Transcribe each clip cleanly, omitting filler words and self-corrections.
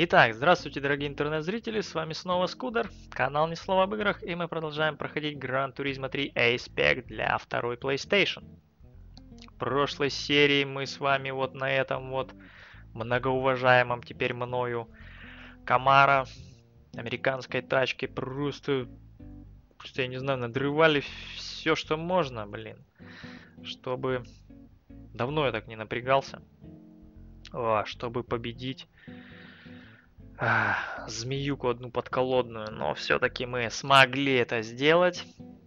Итак, здравствуйте, дорогие интернет-зрители, с вами снова Скудер, канал Ни Слова об играх, и мы продолжаем проходить Gran Turismo 3 Ace для второй PlayStation. В прошлой серии мы с вами вот на этом вот многоуважаемом теперь мною Камаро, американской тачке, просто я не знаю, надрывали все, что можно, блин, чтобы... Давно я так не напрягался, чтобы победить... змеюку одну подколодную, но все-таки мы смогли это сделать.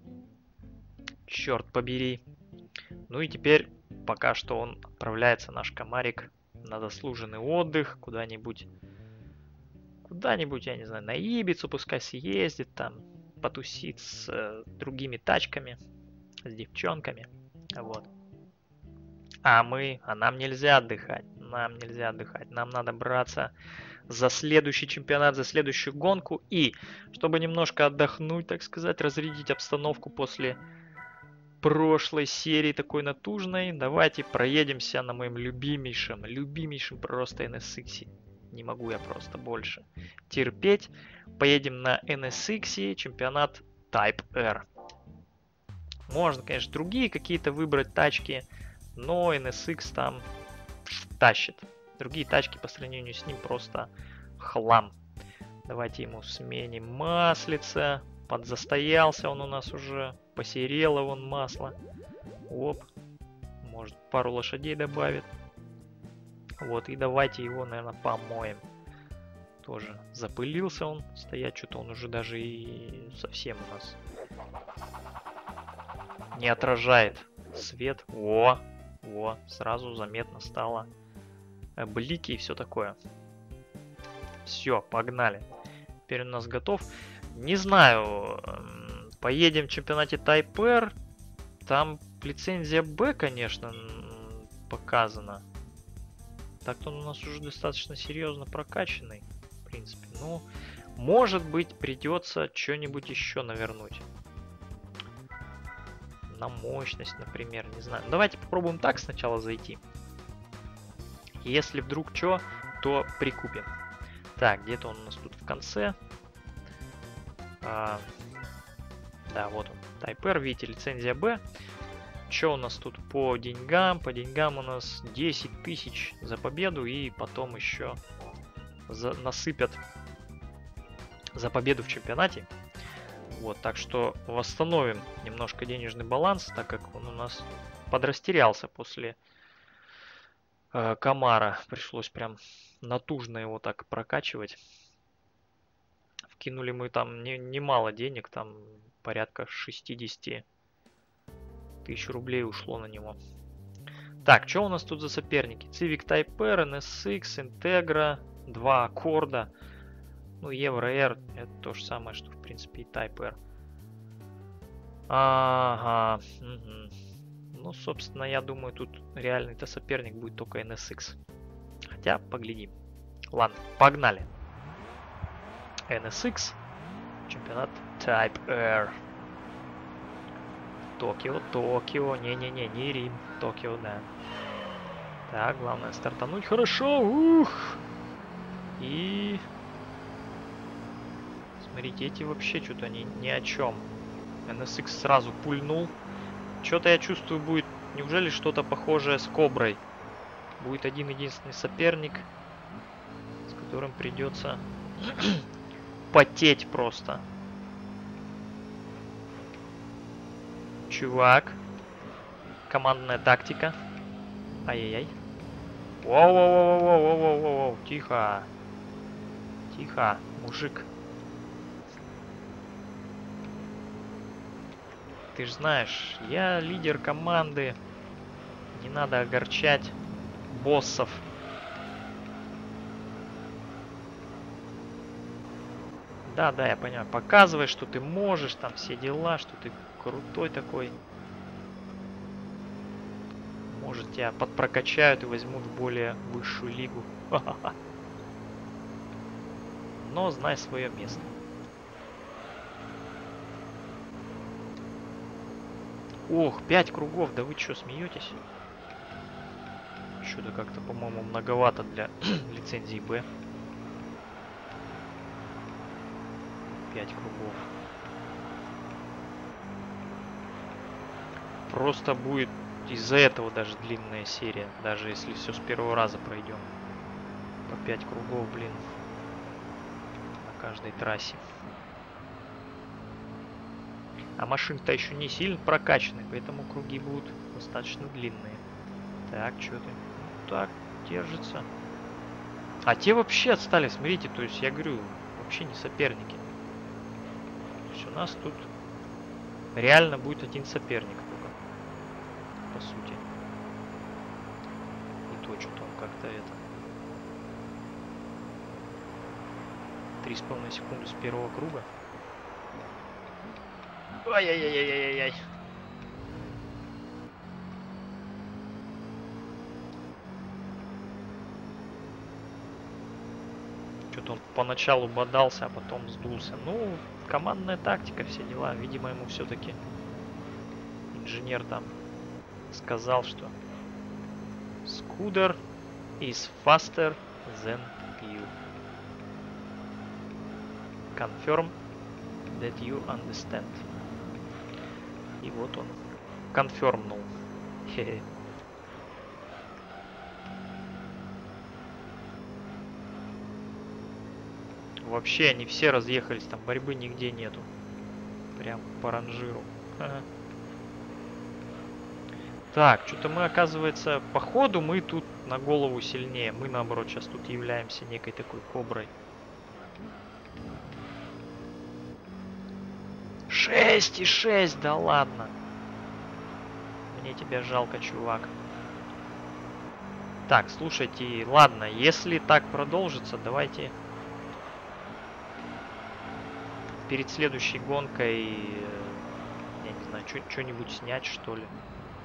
Черт побери. Ну и теперь пока что он отправляется, наш комарик, на заслуженный отдых куда-нибудь. Куда-нибудь, я не знаю, на Ибицу пускай съездит, там потусит с другими тачками, с девчонками. Вот. А нам нельзя отдыхать. Нам нельзя отдыхать. Нам надо браться за следующий чемпионат, за следующую гонку. И, чтобы немножко отдохнуть, так сказать, разрядить обстановку после прошлой серии такой натужной, давайте проедемся на моем любимейшем просто NSX. Не могу я просто больше терпеть. Поедем на NSX, чемпионат Type R. Можно, конечно, другие какие-то выбрать тачки, но NSX там тащит. Другие тачки по сравнению с ним просто хлам. Давайте ему сменим маслица. Подзастоялся он у нас уже. Посерело вон масло. Оп. Может, пару лошадей добавит. Вот, и давайте его, наверное, помоем. Тоже запылился он. Стоять что-то он уже даже и совсем у нас не отражает свет. О, сразу заметно стало блики и все такое. Все, погнали. Теперь у нас готов. Не знаю, поедем в чемпионате Type R. Там лицензия B, конечно, показана. Так-то он у нас уже достаточно серьезно прокачанный, в принципе. Ну, может быть, придется что-нибудь еще навернуть. На мощность, например, не знаю. Давайте попробуем так сначала зайти. Если вдруг что, то прикупим. Так, где-то он у нас тут в конце. Да, вот он. Type R, видите, лицензия B. Что у нас тут по деньгам? По деньгам у нас 10 тысяч за победу. И потом еще насыпят за победу в чемпионате. Вот, так что восстановим немножко денежный баланс, так как он у нас подрастерялся после Камара. Пришлось прям натужно его так прокачивать. Вкинули мы там немало денег, там порядка 60 тысяч рублей ушло на него. Так, что у нас тут за соперники? Civic Type R, NSX, Integra, 2 аккорда. Ну, Euro R, это то же самое, что в принципе и Type R. Ага. Угу. Ну, собственно, я думаю, тут реальный-то соперник будет только NSX. Хотя, поглядим. Ладно, погнали. NSX. Чемпионат Type R. Токио. Не-не-не, не Рим. Токио, да. Так, главное стартануть хорошо. Ух! И... Смотрите, эти вообще что-то они ни о чем. NSX сразу пульнул. Что-то я чувствую будет... Неужели что-то похожее с Коброй? Будет один-единственный соперник, с которым придется потеть просто. Чувак. Командная тактика. Ай-яй-яй. Воу-воу-воу-воу-воу-воу-воу. Тихо. Тихо, мужик. Ты же знаешь, я лидер команды. Не надо огорчать боссов. Да, я понимаю. Показывай, что ты можешь, там все дела, что ты крутой такой. Может, тебя подпрокачают и возьмут в более высшую лигу. Но знай свое место. Ох, 5 кругов, да вы что, смеетесь? Что-то как-то, по-моему, многовато для лицензии Б. 5 кругов. Просто будет из-за этого даже длинная серия, даже если все с первого раза пройдем. По 5 кругов, блин, на каждой трассе. А машины-то еще не сильно прокачаны, поэтому круги будут достаточно длинные. Так, что ты? Ну, так, держится. А те вообще отстали, смотрите, то есть я говорю, вообще не соперники. То есть у нас тут реально будет один соперник только, по сути. И то, что-то он как-то это... 3,5 секунды с первого круга. Ай-яй-яй-яй-яй-яй. Что-то он поначалу бодался, а потом сдулся. Ну, командная тактика, все дела. Видимо, ему все-таки инженер там сказал, что Scooter is faster than you. Confirm that you understand. И вот он конфермнул. Хе-хе. Вообще они все разъехались, там борьбы нигде нету. Прям по ранжиру. Ага. Так, что-то мы, оказывается, по ходу мы тут на голову сильнее. Мы, наоборот, сейчас тут являемся некой такой коброй. 6,6, да ладно. Мне тебя жалко, чувак. Так, слушайте, ладно, если так продолжится, давайте перед следующей гонкой, я не знаю, что-нибудь снять, что ли.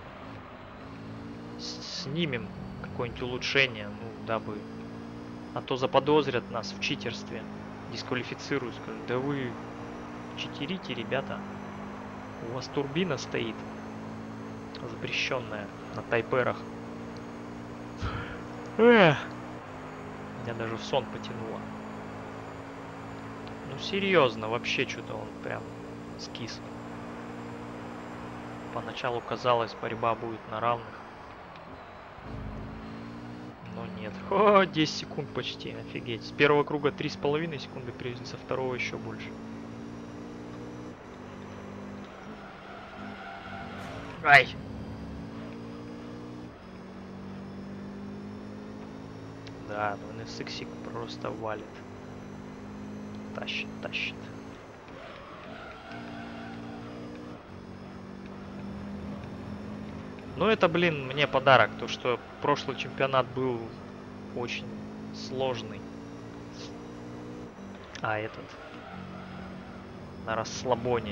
Снимем какое-нибудь улучшение, ну, дабы... А то заподозрят нас в читерстве, дисквалифицируют, скажут, да вы читерите, ребята. У вас турбина стоит запрещенная на тайперах. Эх. Меня даже в сон потянуло. Ну серьезно, вообще что-то он прям скис. Поначалу казалось, борьба будет на равных. Но нет. О, 10 секунд почти, офигеть. С первого круга 3,5 секунды привезли, со второго еще больше. Ай! Да, ну NSX просто валит. Тащит, тащит. Ну это, блин, мне подарок, то что прошлый чемпионат был очень сложный. А этот на расслабоне.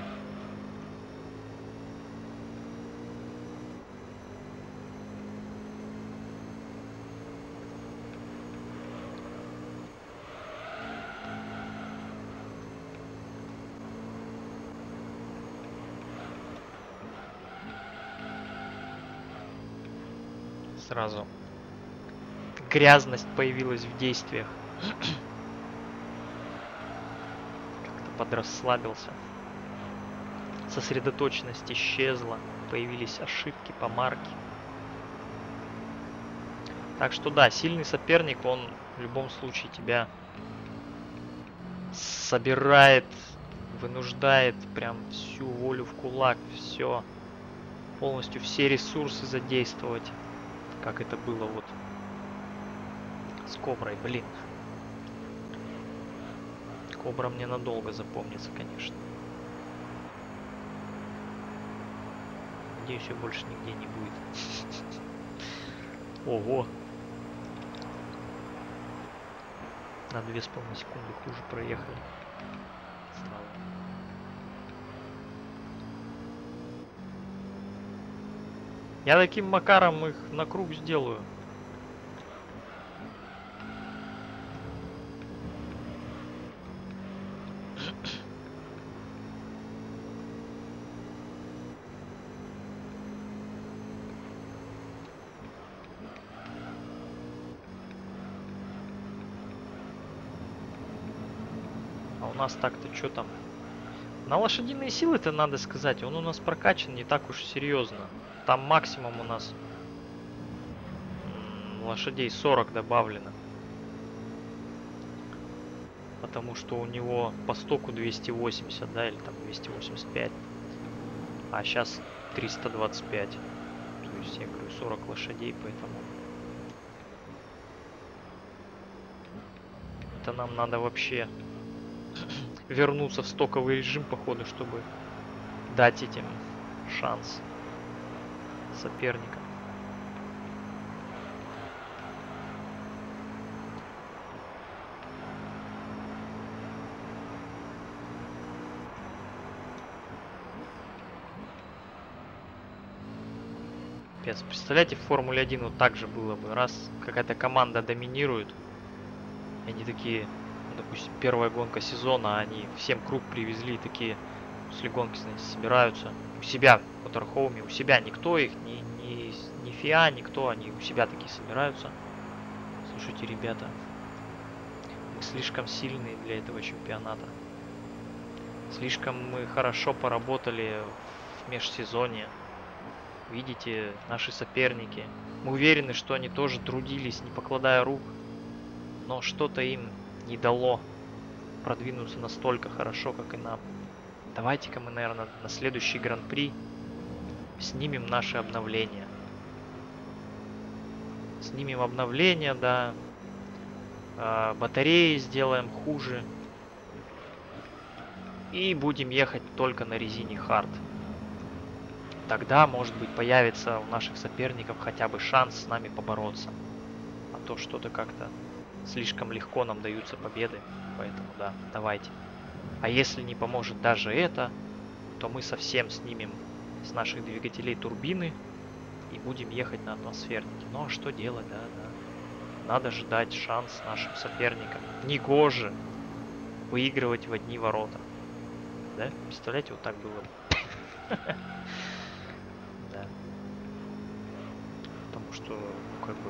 Сразу грязность появилась в действиях. Как-то подрасслабился. Сосредоточенность исчезла. Появились ошибки по марке. Так что да, сильный соперник, он в любом случае тебя собирает, вынуждает прям всю волю в кулак, все, полностью все ресурсы задействовать. Как это было вот с Коброй, блин. Кобра мне надолго запомнится, конечно. Надеюсь, ее больше нигде не будет. Ого. На 2,5 секунды хуже проехали. Я таким макаром их на круг сделаю. нас так-то что там? На лошадиные силы-то надо сказать, он у нас прокачан не так уж серьезно. Там максимум у нас лошадей 40 добавлено. Потому что у него по стоку 280, да, или там 285. А сейчас 325. То есть я говорю 40 лошадей, поэтому... Это нам надо вообще вернуться в стоковый режим, походу, чтобы дать этим шанс соперникам. Представляете, в Формуле 1 вот так же было бы. Раз какая-то команда доминирует, и они такие, ну, допустим, первая гонка сезона, они всем круг привезли, такие после гонки, знаете, собираются у себя в Моторхоуме, у себя никто их, ни ФИА, никто, они у себя такие собираются. Слушайте, ребята, мы слишком сильные для этого чемпионата. Слишком мы хорошо поработали в межсезонье. Видите, наши соперники. Мы уверены, что они тоже трудились, не покладая рук. Но что-то им не дало продвинуться настолько хорошо, как и нам. Давайте-ка мы, наверное, на следующий гран-при снимем наши обновления. Снимем обновления, да. Батареи сделаем хуже. И будем ехать только на резине хард. Тогда, может быть, появится у наших соперников хотя бы шанс с нами побороться. А то что-то как-то слишком легко нам даются победы. Поэтому да, давайте. А если не поможет даже это, то мы совсем снимем с наших двигателей турбины и будем ехать на атмосфернике. Ну а что делать, да. Надо же дать шанс нашим соперникам. Негоже выигрывать в одни ворота. Да? Представляете, вот так было бы. Да. Потому что, ну, как бы,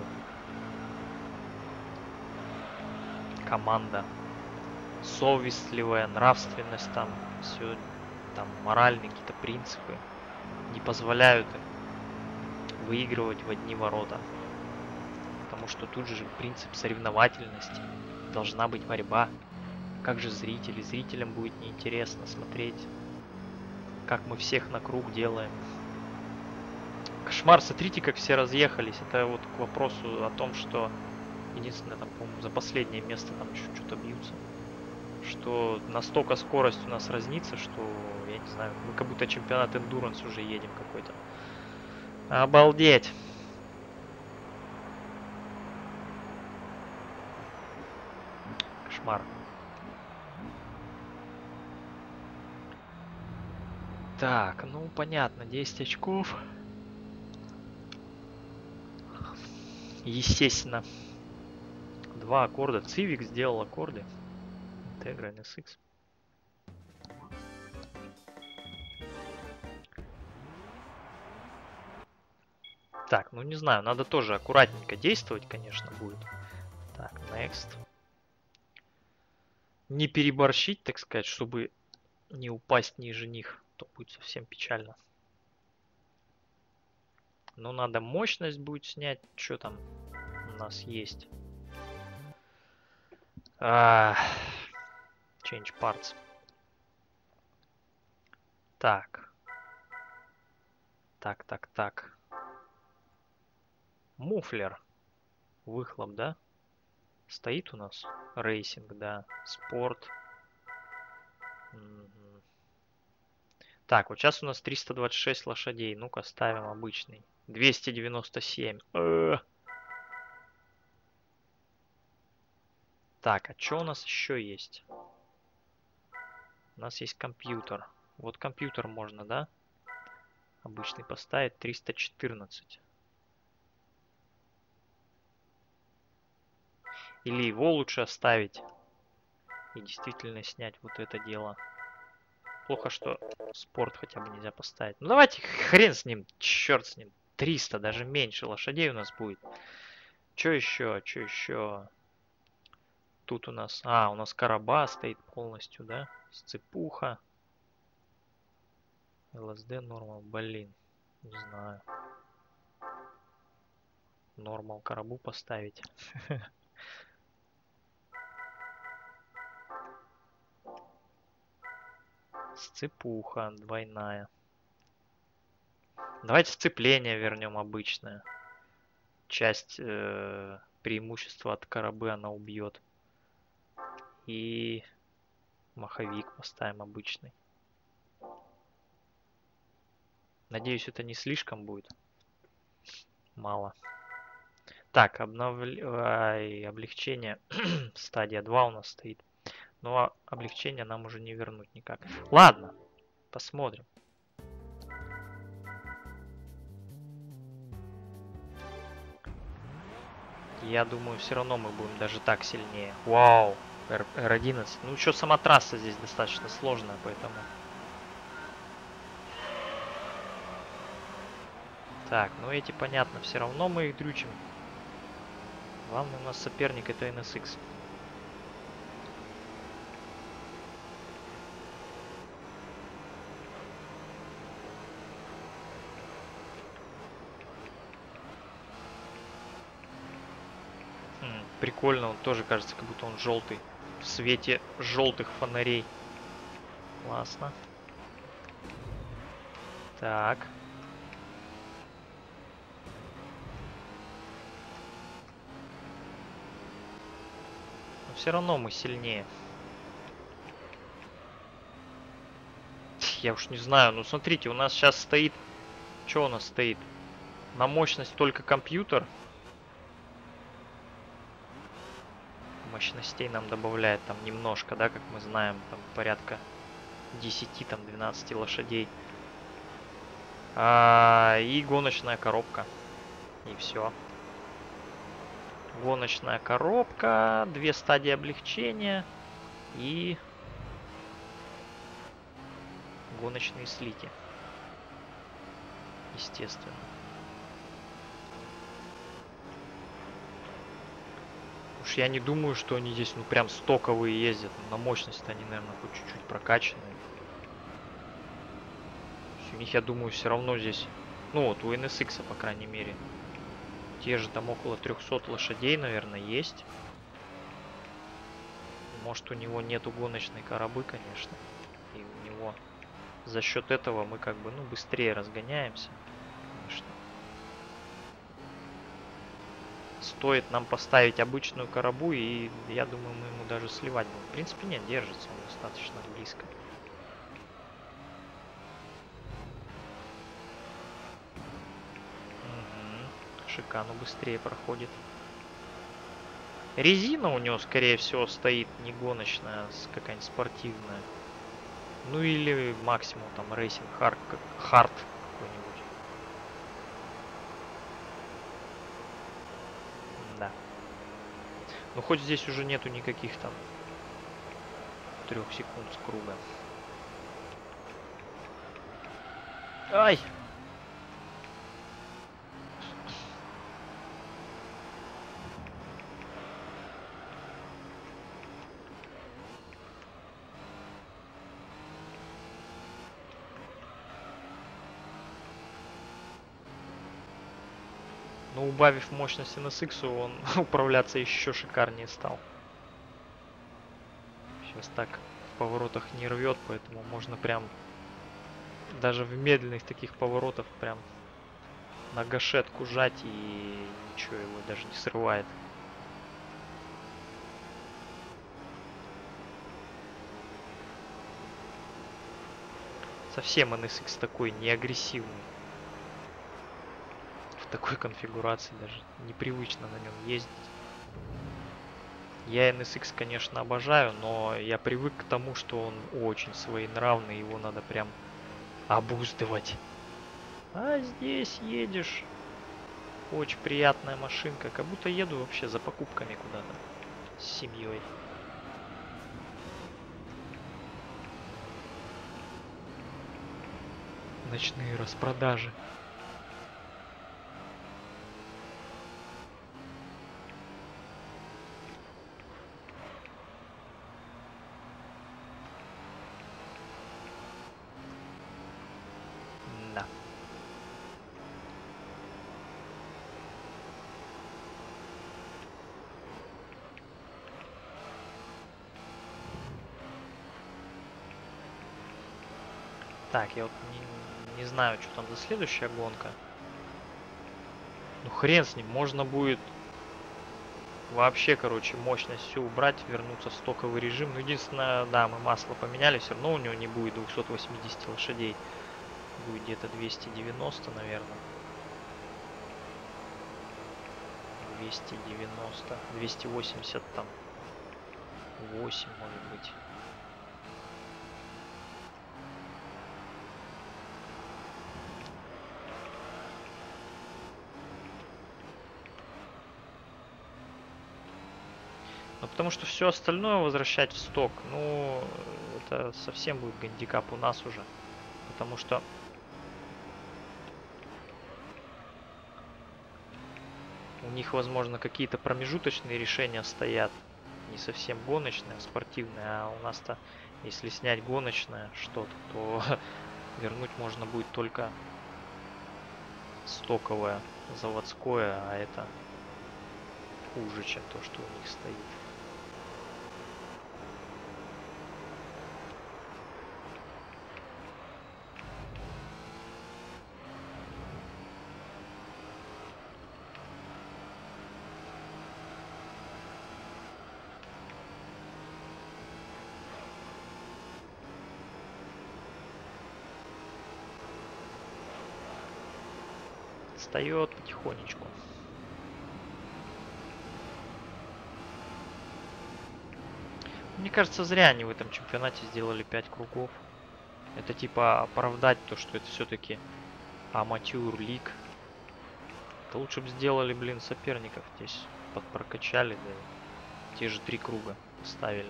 команда совестливая, нравственность там, все, там, моральные какие-то принципы не позволяют им выигрывать в одни ворота. Потому что тут же принцип соревновательности. Должна быть борьба. Как же зрители? Зрителям будет неинтересно смотреть, как мы всех на круг делаем. Кошмар, смотрите, как все разъехались. Это вот к вопросу о том, что единственное, там, по-моему, за последнее место там еще что-то бьются. Что настолько скорость у нас разнится, что, я не знаю, мы как будто чемпионат Endurance уже едем какой-то. Обалдеть! Кошмар. Так, ну понятно, 10 очков. Естественно. 2 аккорда. Civic сделал аккорды. Integra NSX. Так, ну не знаю, надо тоже аккуратненько действовать, конечно, будет. Так, next. Не переборщить, так сказать, чтобы не упасть ниже них. То будет совсем печально. Но надо мощность будет снять. Что там у нас есть? Change parts. Так. Так. Муфлер. Выхлоп, да? Стоит у нас. Рейсинг, да. Спорт. Так, вот сейчас у нас 326 лошадей. Ну-ка, ставим обычный. 297. Так, а что у нас еще есть? У нас есть компьютер. Вот компьютер можно, да? Обычный поставить 314. Или его лучше оставить и действительно снять вот это дело. Плохо, что спорт хотя бы нельзя поставить. Ну давайте хрен с ним, черт с ним. 300, даже меньше лошадей у нас будет. Что еще? тут у нас? А, у нас короба стоит полностью, да? Сцепуха. ЛСД, нормал. Блин. Не знаю. Нормал коробу поставить. Сцепуха двойная. Давайте сцепление вернем обычное. Часть преимущества от коробы она убьет. И маховик поставим обычный. Надеюсь, это не слишком будет. Мало. Так, облегчение. Стадия 2 у нас стоит. Но облегчение нам уже не вернуть никак. Ладно, посмотрим. Я думаю, все равно мы будем даже так сильнее. Вау, R11. Ну что, сама трасса здесь достаточно сложная, поэтому... Так, ну эти понятно, все равно мы их дрючим. Главный у нас соперник это NSX. Прикольно, он тоже кажется, как будто он желтый. В свете желтых фонарей. Классно. Так. Но все равно мы сильнее. Я уж не знаю. Ну смотрите, у нас сейчас стоит... Что у нас стоит? На мощность только компьютер. Мощностей нам добавляет там немножко, да, как мы знаем, там порядка 10, там 12 лошадей. И гоночная коробка. И все. Гоночная коробка, 2 стадии облегчения и гоночные слики. Естественно. Уж я не думаю, что они здесь, ну, прям стоковые ездят. На мощность они, наверное, хоть чуть-чуть прокачанные. У них, я думаю, все равно здесь... Ну, вот у NSX, по крайней мере. Те же там около 300 лошадей, наверное, есть. Может, у него нету гоночной коробы, конечно. И у него за счет этого мы как бы, ну, быстрее разгоняемся. Конечно. Стоит нам поставить обычную коробу, и я думаю, мы ему даже сливать будем. В принципе, нет, держится он достаточно близко. Угу. Шикану быстрее проходит. Резина у него, скорее всего, стоит не гоночная, а какая-нибудь спортивная. Ну или максимум там рейсинг хард какой-нибудь. Да. Ну хоть здесь уже нету никаких там 3 секунд с круга. Ай! Но убавив мощность NSX, он управляться еще шикарнее стал. Сейчас так в поворотах не рвет, поэтому можно прям даже в медленных таких поворотах прям на гашетку жать, и ничего его даже не срывает. Совсем NSX такой неагрессивный. В такой конфигурации даже непривычно на нем ездить. Я NSX, конечно, обожаю, но я привык к тому, что он очень своенравный, его надо прям обуздывать. А здесь едешь. Очень приятная машинка, как будто еду вообще за покупками куда-то с семьей. Ночные распродажи. Так, я вот не знаю, что там за следующая гонка. Ну хрен с ним, можно будет вообще, короче, мощность всю убрать, вернуться в стоковый режим. Ну, единственное, да, мы масло поменяли, все равно у него не будет 280 лошадей. Будет где-то 290, наверное. 290, 280 там. 8, может быть. Ну, потому что все остальное возвращать в сток, ну, это совсем будет гандикап у нас уже. Потому что у них, возможно, какие-то промежуточные решения стоят. Не совсем гоночные, а спортивные. А у нас-то, если снять гоночное что-то, то вернуть можно будет только стоковое, заводское, а это хуже, чем то, что у них стоит. Встает потихонечку. Мне кажется, зря они в этом чемпионате сделали 5 кругов. Это типа оправдать то, что это все-таки аматюр лиг. Да лучше бы сделали, блин, соперников здесь подпрокачали, да, те же 3 круга ставили.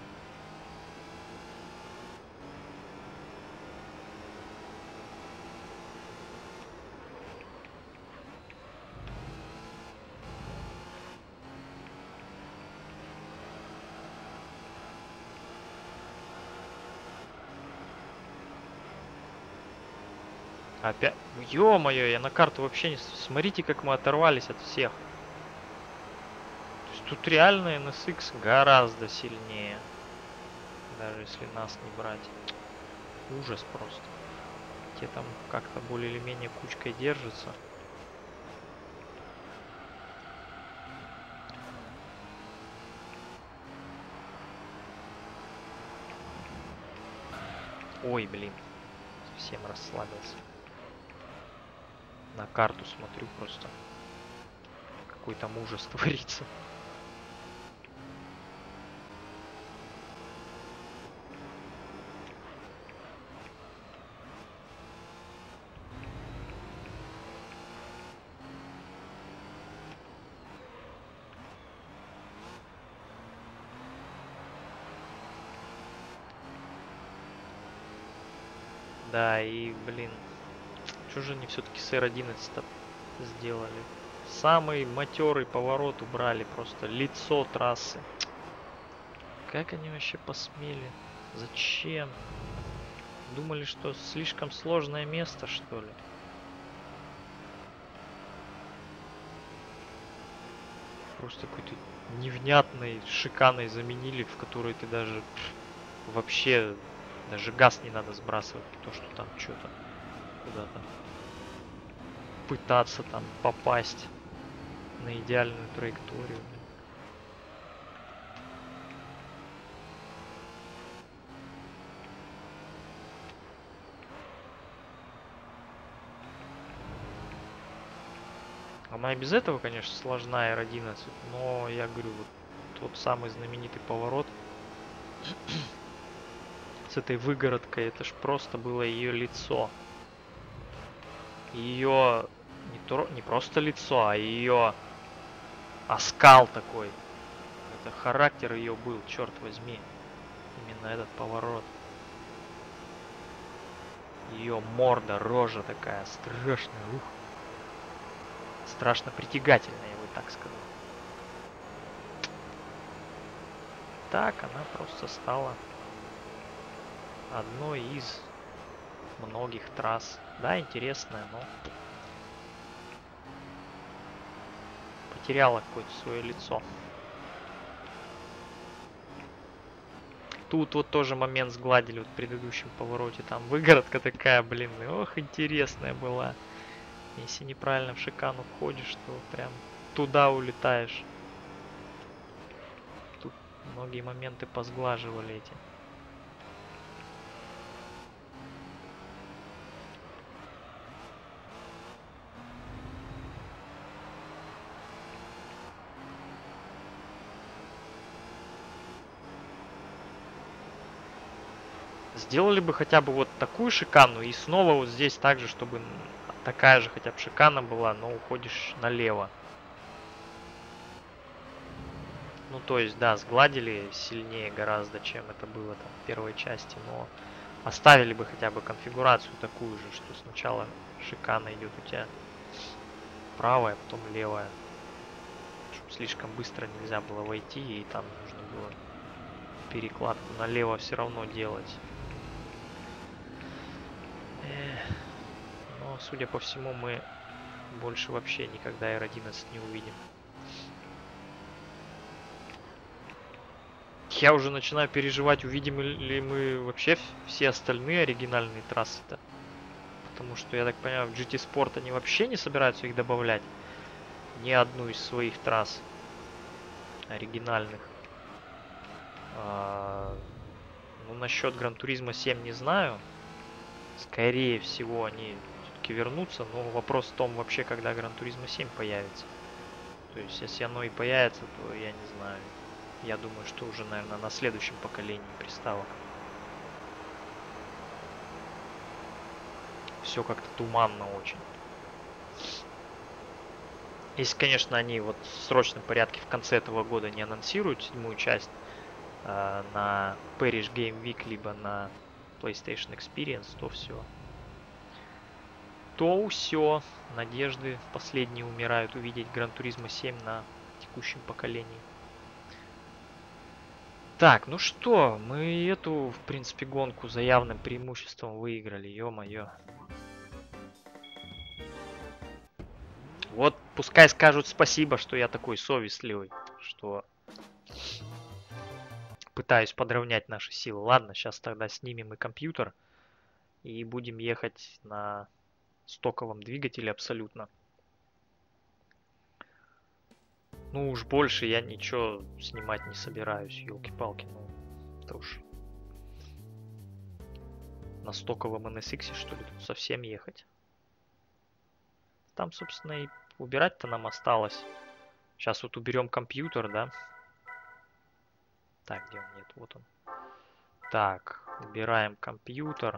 Опять. Ё-моё, я на карту вообще не... Смотрите, как мы оторвались от всех. То есть тут реально NSX гораздо сильнее. Даже если нас не брать. Ужас просто. Те там как-то более или менее кучкой держатся. Ой, блин. Совсем расслабился. На карту смотрю просто. Какой там ужас творится. Да, и, блин, что же они все-таки с R11 сделали? Самый матерый поворот убрали, просто лицо трассы. Как они вообще посмели? Зачем? Думали, что слишком сложное место, что ли? Просто какой-то невнятной шиканой заменили, в которой ты даже вообще даже газ не надо сбрасывать, то что там что-то куда-то пытаться там попасть на идеальную траекторию. Она и без этого, конечно, сложна R11, но я говорю, вот тот самый знаменитый поворот с этой выгородкой, это ж просто было ее лицо. Ее не просто лицо, а ее оскал такой. Это характер ее был, черт возьми. Именно этот поворот. Ее морда, рожа такая страшная. Ух. Страшно притягательная, я бы так сказал. Так она просто стала одной из многих трасс. Да, интересная, но потеряла какое-то свое лицо. Тут вот тоже момент сгладили вот в предыдущем повороте. Там выгородка такая, блин, ох, интересная была. Если неправильно в шикану входишь, то прям туда улетаешь. Тут многие моменты позглаживали эти. Сделали бы хотя бы вот такую шикану и снова вот здесь также, чтобы такая же хотя бы шикана была, но уходишь налево. Ну то есть, да, сгладили сильнее гораздо, чем это было там в первой части, но оставили бы хотя бы конфигурацию такую же, что сначала шикана идет у тебя правая, потом левая. Чтобы слишком быстро нельзя было войти, и там нужно было перекладку налево все равно делать. Но, судя по всему, мы больше вообще никогда R11 не увидим. Я уже начинаю переживать, увидим ли мы вообще все остальные оригинальные трассы-то. Потому что, я так понимаю, в GT Sport они вообще не собираются их добавлять. Ни одну из своих трасс оригинальных. Ну, насчет Gran Turismo 7 не знаю. Скорее всего, они все-таки вернутся. Но вопрос в том вообще, когда Gran Turismo 7 появится. То есть, если оно и появится, то я не знаю. Я думаю, что уже, наверное, на следующем поколении приставок. Все как-то туманно очень. Если, конечно, они вот в срочном порядке в конце этого года не анонсируют 7-ю часть на Paris Game Week, либо на PlayStation Experience, то все. То все. Надежды последние умирают увидеть Gran Turismo 7 на текущем поколении. Так, ну что, мы эту, в принципе, гонку за явным преимуществом выиграли, ё-моё. Вот пускай скажут спасибо, что я такой совестливый, что пытаюсь подровнять наши силы. Ладно, сейчас тогда снимем и компьютер и будем ехать на стоковом двигателе абсолютно. Ну уж больше я ничего снимать не собираюсь, елки-палки, ну это уж на стоковом NSX что ли тут совсем ехать. Там, собственно, и убирать-то нам осталось. Сейчас вот уберем компьютер, да? Так, где он? Нет, вот он. Так, убираем компьютер.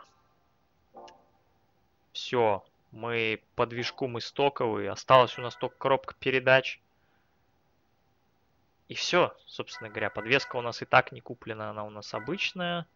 Все, мы по движку мы стоковые. Осталась у нас только коробка передач. И все, собственно говоря. Подвеска у нас и так не куплена, она у нас обычная.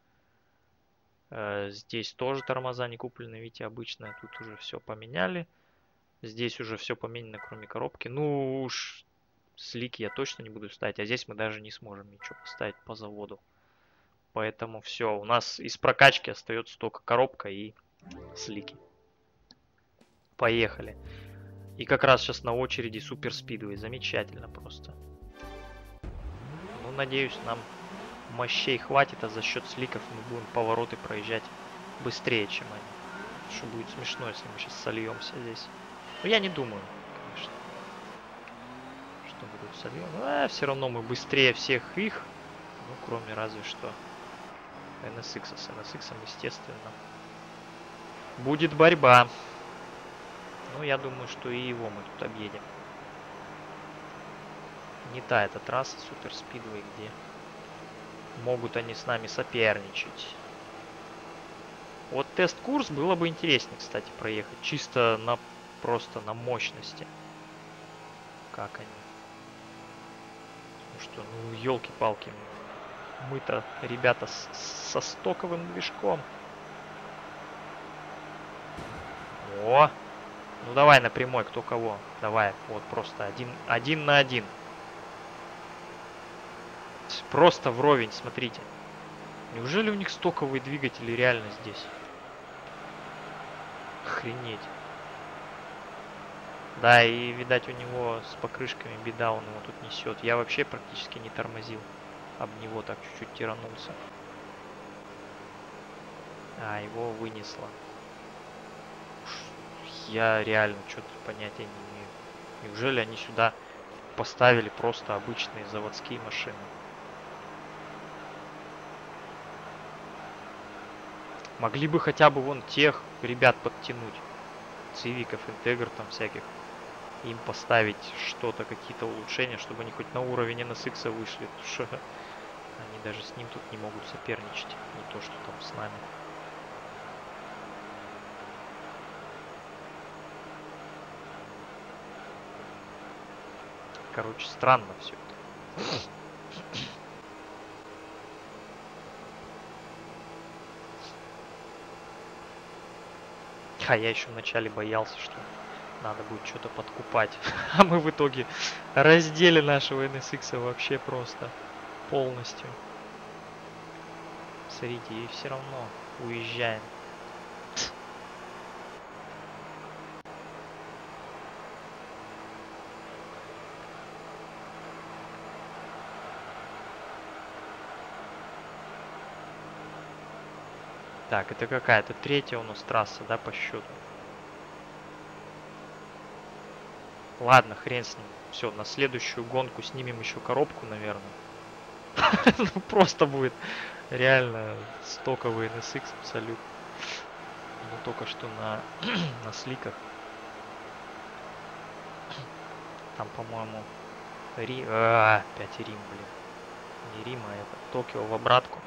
Здесь тоже тормоза не куплены, видите, обычная. Тут уже все поменяли. Здесь уже все поменяно, кроме коробки. Ну уж слики я точно не буду ставить, а здесь мы даже не сможем ничего поставить по заводу. Поэтому все, у нас из прокачки остается только коробка и слики. Поехали. И как раз сейчас на очереди Супер Спидвей. Замечательно просто. Ну, надеюсь, нам мощей хватит, а за счет сликов мы будем повороты проезжать быстрее, чем они. Что будет смешно, если мы сейчас сольемся здесь. Но я не думаю, конечно, что будет сольем. Все равно мы быстрее всех их. Ну, кроме разве что NSX. С NSX, естественно, будет борьба. Ну, я думаю, что и его мы тут объедем. Не та эта трасса Супер Спидвей, где могут они с нами соперничать. Вот тест-курс было бы интереснее, кстати, проехать. Чисто на просто на мощности. Как они. Ну что, ну елки-палки. Мы-то, ребята, со стоковым движком. О! Ну давай напрямой, кто кого. Давай, вот просто один на один. Просто вровень, смотрите. Неужели у них стоковые двигатели реально здесь? Охренеть. Да, и, видать, у него с покрышками беда, он его тут несет. Я вообще практически не тормозил. Об него так чуть-чуть тиранулся. А, его вынесло. Я реально что-то понятия не имею. Неужели они сюда поставили просто обычные заводские машины? Могли бы хотя бы вон тех ребят подтянуть. Цивиков, интегр там всяких. Им поставить что-то, какие-то улучшения, чтобы они хоть на уровень NSX вышли. Потому что они даже с ним тут не могут соперничать. Не то, что там с нами. Короче, странно все это. А я еще вначале боялся, что надо будет что-то подкупать. А мы в итоге раздели нашего NSX вообще просто полностью. Смотрите, и все равно уезжаем. Так, это какая-то третья у нас трасса, да, по счету? Ладно, хрен с ним. Все, на следующую гонку снимем еще коробку, наверное. Ну, просто будет реально стоковый NSX абсолютно. Но только что на сликах. Там, по-моему, опять Рим, блин. Не Рим, а это Токио в обратку.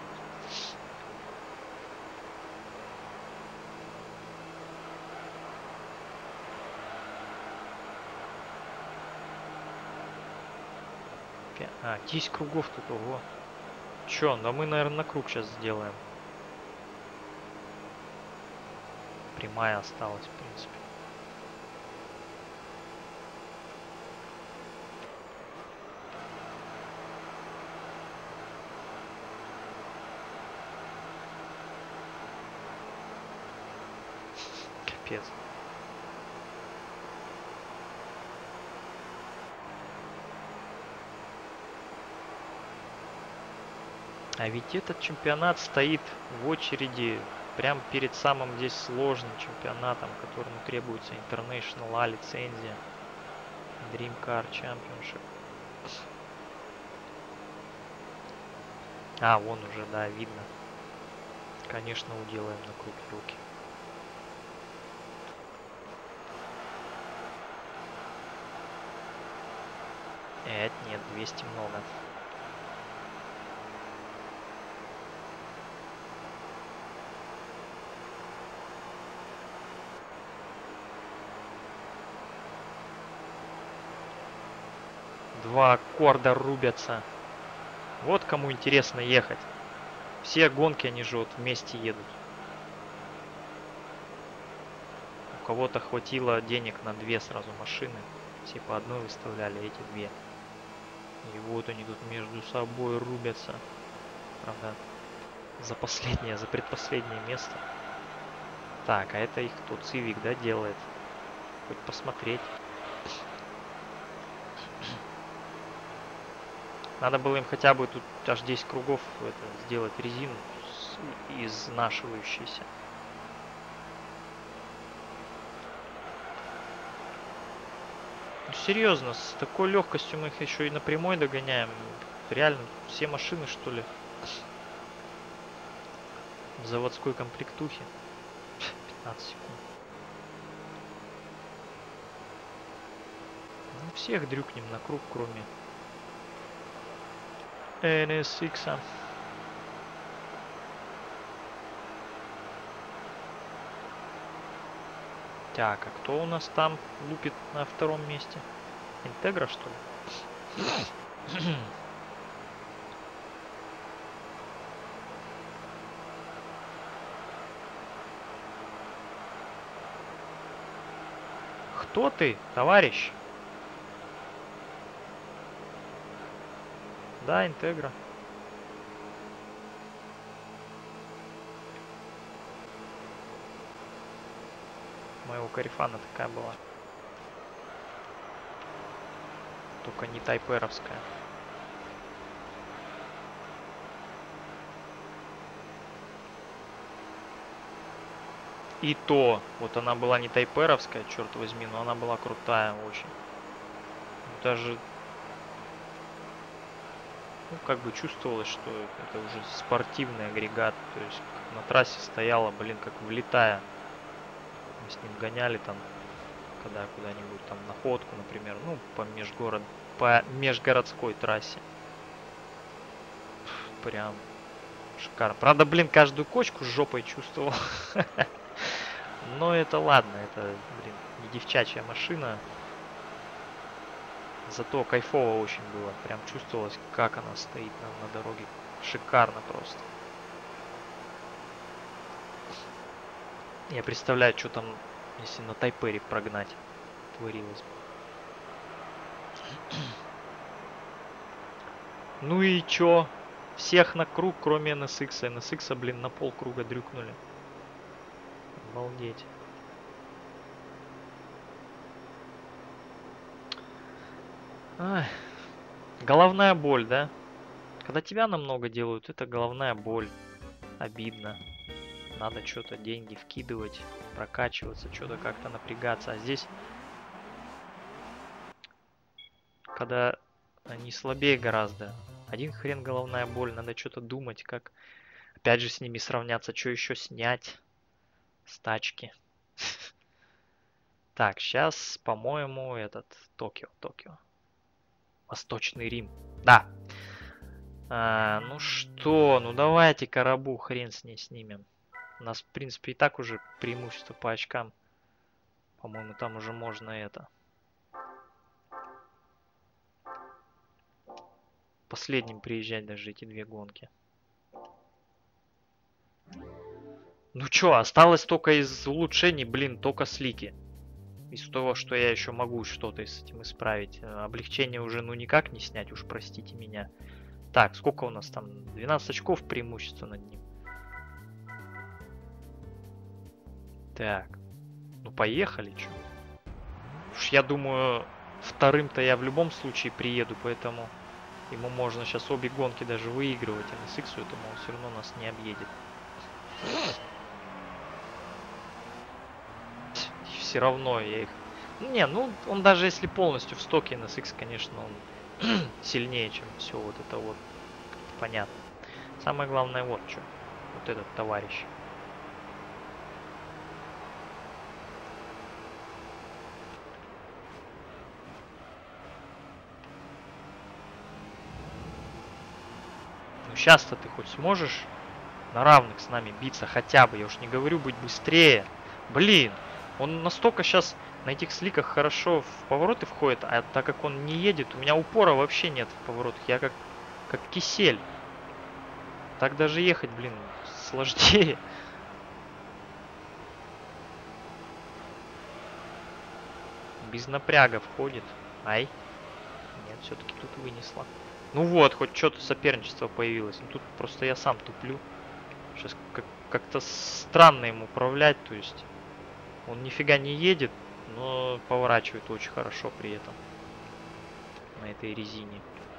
А, 10 кругов тут, ого. Чё, да мы, наверное, на круг сейчас сделаем. Прямая осталась, в принципе. Капец. А ведь этот чемпионат стоит в очереди прямо перед самым здесь сложным чемпионатом, которому требуется International A лицензия. Dream Car Championship. А, вон уже, да, видно. Конечно, уделаем на круг елки. Нет, 200 много. Два аккорда рубятся. Вот кому интересно ехать. Все гонки, они же вот вместе едут. У кого-то хватило денег на две сразу машины. Все по одной выставляли, эти две. И вот они тут между собой рубятся. Правда, за последнее, за предпоследнее место. Так, а это их кто? Цивик, да, делает? Хоть посмотреть. Надо было им хотя бы тут аж 10 кругов это, сделать резину изнашивающейся. Ну, серьезно, с такой легкостью мы их еще и на прямой догоняем. Реально, все машины, что ли, в заводской комплектухе. 15 секунд. Ну, всех дрюкнем на круг, кроме NSX. Так, а кто у нас там лупит на втором месте? Интегра, что ли? Кто ты, товарищ? Да, Интегра. Моего Карифана такая была. Только не тайперовская. И то, вот она была не тайперовская, черт возьми, но она была крутая очень. Даже, ну, как бы чувствовалось, что это уже спортивный агрегат. То есть на трассе стояла, блин, как влетая. Мы с ним гоняли там, когда куда-нибудь там на ходку, например, ну, по межгородской трассе. Прям шикарно. Правда, блин, каждую кочку с жопой чувствовал. Но это ладно, это, блин, не девчачья машина. Зато кайфово очень было. Прям чувствовалось, как она стоит на дороге. Шикарно просто. Я представляю, что там, если на Тайпере прогнать, творилось бы. Ну и чё? Всех на круг, кроме NSX. NSX, блин, на полкруга дрюкнули. Обалдеть. Ай, головная боль, да? Когда тебя намного делают, это головная боль. Обидно. Надо что-то, деньги вкидывать, прокачиваться, что-то как-то напрягаться. А здесь, когда они слабее гораздо, один хрен головная боль, надо что-то думать, как опять же с ними сравняться, что еще снять с тачки. Так, сейчас, по-моему, этот Токио. Восточный Рим. Да. Ну что, ну давайте Карабу хрен с ней снимем. У нас, в принципе, и так уже преимущество по очкам. По-моему, там уже можно это. Последним приезжать даже эти две гонки. Ну чё, осталось только из улучшений, блин, только слики. Из того, что я еще могу что-то с этим исправить. Облегчение уже ну никак не снять, уж простите меня. Так, сколько у нас там? 12 очков преимущества над ним. Так, ну поехали, чё. Уж я думаю, вторым-то я в любом случае приеду, поэтому ему можно сейчас обе гонки даже выигрывать, а на SX, этому он все равно нас не объедет. И все равно я их... Не, ну он даже если полностью в стоке на SX, конечно, он сильнее, чем все вот это вот. Понятно. Самое главное вот что. Вот этот товарищ. Ну сейчас-то ты хоть сможешь на равных с нами биться хотя бы. Я уж не говорю быть быстрее. Блин, он настолько сейчас на этих сликах хорошо в повороты входит, а так как он не едет, у меня упора вообще нет в поворотах. Я как кисель. Так даже ехать, блин, сложнее. Без напряга входит. Ай. Нет, все-таки тут вынесла. Ну вот, хоть что-то соперничество появилось. Ну тут просто я сам туплю. Сейчас как-то странно им управлять, то есть он нифига не едет, но поворачивает очень хорошо при этом на этой резине.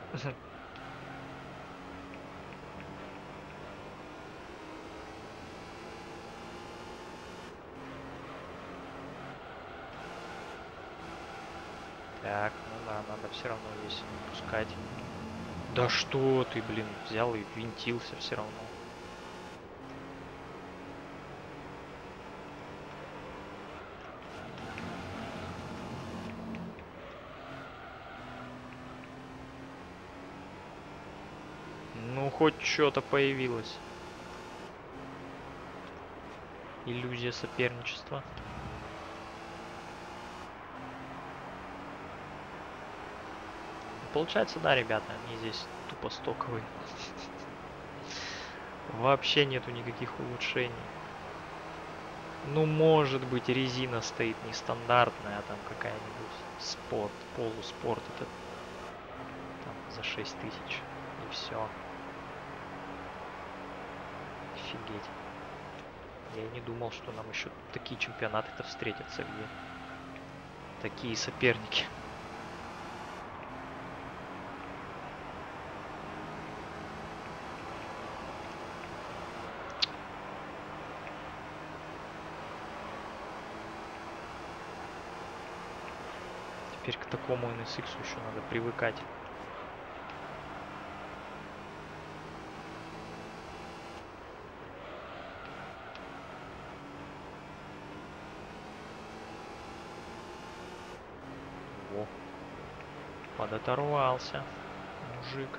Так, ну да, надо все равно здесь пускать. Да что ты, блин, взял и винтился все равно. Ну, хоть что-то появилось. Иллюзия соперничества. Получается, да, ребята, они здесь тупо стоковые. Вообще нету никаких улучшений. Ну, может быть, резина стоит нестандартная, а там какая-нибудь спорт, полуспорт, это там за 6000. И все. Офигеть. Я и не думал, что нам еще такие чемпионаты-то встретятся, где такие соперники. Теперь к такому NSX еще надо привыкать. Во. Подоторвался мужик.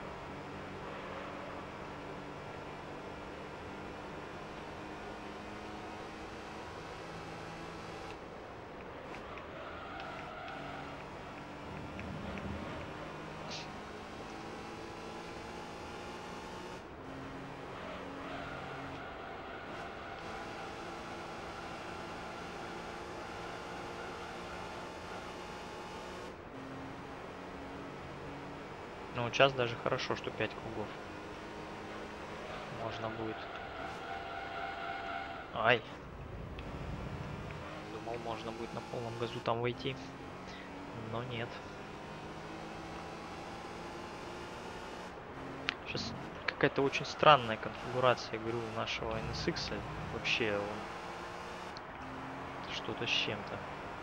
Ну, сейчас даже хорошо, что 5 кругов. Можно будет. Ай. Думал, можно будет на полном газу там войти. Но нет. Сейчас какая-то очень странная конфигурация, я говорю, нашего NSX. Вообще он что-то с чем-то.